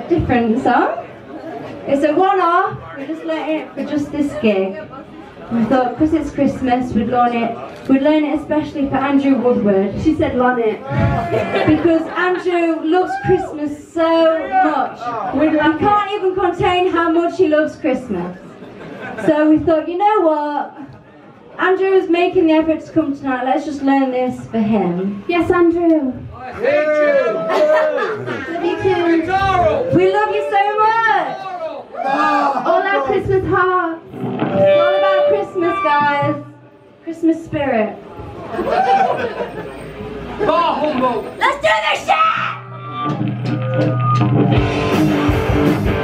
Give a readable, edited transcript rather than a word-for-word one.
different song. It's a one-off. We just learnt it for just this gig. We thought, because it's Christmas, we'd learn it especially for Andrew Woodward. She said learn it. Because Andrew loves Christmas so much. We can't even contain how much he loves Christmas. So we thought, you know what? Andrew's making the effort to come tonight, let's just learn this for him. Yes, Andrew. I hate you! Love you too. We love you so much! All our Christmas hearts. It's all about Christmas, guys. Christmas spirit. Bah humbug! Let's do this shit!